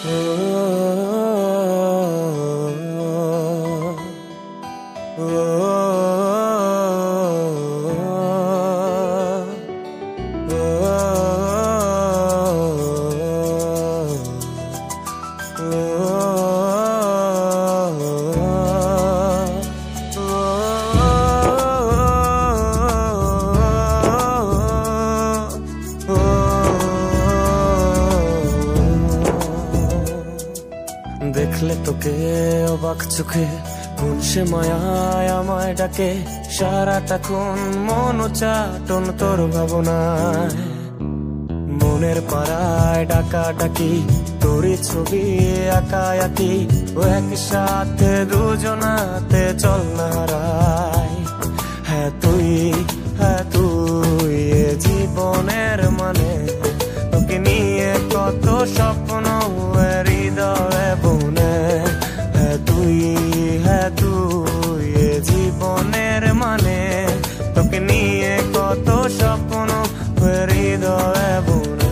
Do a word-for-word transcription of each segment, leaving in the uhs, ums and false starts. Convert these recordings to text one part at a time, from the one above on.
দেখলে তোকে অবাক চোখে কোন সে মায়ায় আমায় ডাকে, সারাটা কোন মন চাটন তোর ভাবনায়। মনের পাড়ায় ডাকা ডাকি তোরই ছবি আঁকা আঁকি, ও একসাথে দুজনাতে চল না হারাই। হ্যাঁ তুই, হ্যাঁ তুই এ জীবনের মানে, তোকে নিয়ে কত স্বপ্ন হৃদয়ে বুনে। হ্যাঁ তুই, হ্যাঁ তুই এ জীবনের মানে, তোকে নিয়ে কত স্বপ্ন হৃদয়ে বুনে।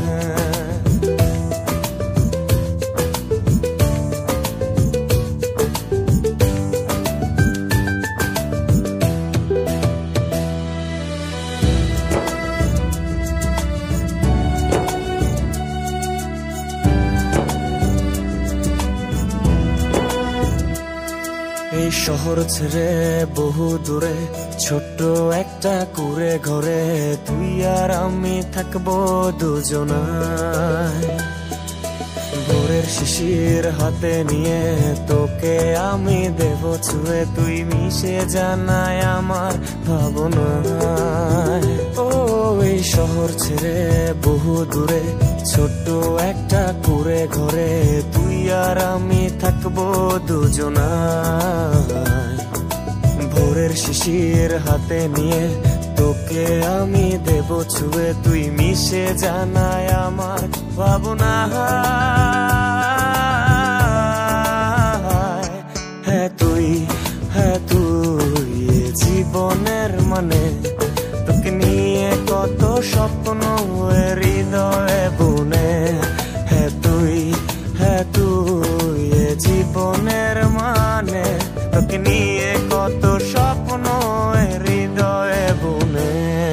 এই শহর ছেড়ে বহু দূরে ছোট্ট একটা কুঁড়ে ঘরে, তুই আর আমি থাকবো দুজনায়। ভোরের শিশির হাতে নিয়ে তোকে আমি দেব ছুঁয়ে, তুই মিশে জানায় আমার ভাবনায়। ও এই শহর ছেড়ে বহু দূরে ছোট্ট একটা কুঁড়ে ঘরে, তুই আর আমি থাকবো দুজনায়। ভোরের শিশির হাতে নিয়ে তোকে আমি দেব ছুঁয়ে, তুই মিশে জানায় আমার ভাবনায়। হ্যাঁ তুই, হ্যাঁ তুই এ জীবনের মানে, তোকে নিয়ে কত স্বপ্ন হৃদয়ে বুনে। হ্যাঁ তুই, হ্যাঁ তুই এ জীবনের মানে, তোকে নিয়ে কত স্বপ্ন হৃদয়ে বুনে।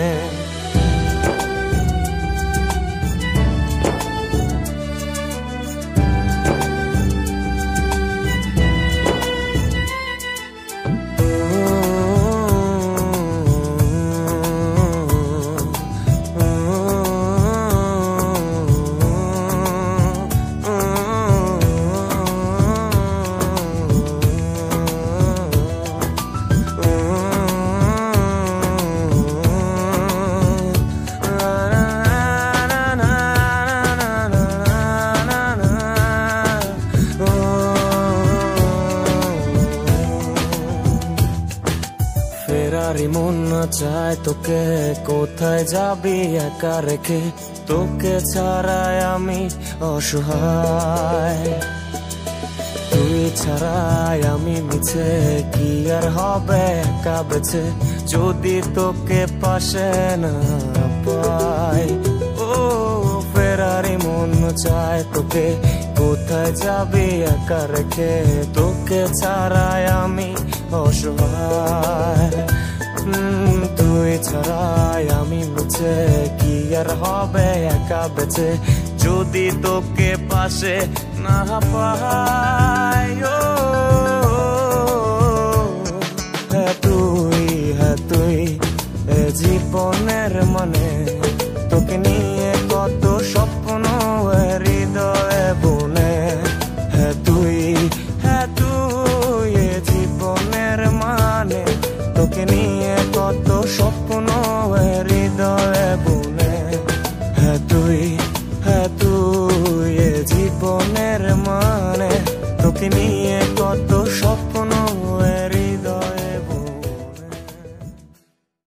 ফেরারি মন চায় তোকে, কোথায় যাবি একা রেখে, তোকে ছাড়াই আমি অসহায়। তুই ছাড়াই আমি মিছে, কি আর হবে একা বেছে, যদি তোকে পাশে না পাই। ও ফেরারি মন চায় তোকে, কোথায় যাবি একা রেখে, তোকে ছাড়াই আমি অসহায়। তুই ছাড়াই আমি মুছে, কি আর হবে একা বেঁচে, যদি তোকে পাশে না পাই। ও হ্যাঁ তুই, হ্যাঁ তুই এ জীবনের মানে, তোকে নিয়ে কত স্বপ্ন হৃদয়ে বুনে। হ্যাঁ তুই, হ্যাঁ তুই এ জীবনের মানে, তোকে নিয়ে কত স্বপ্ন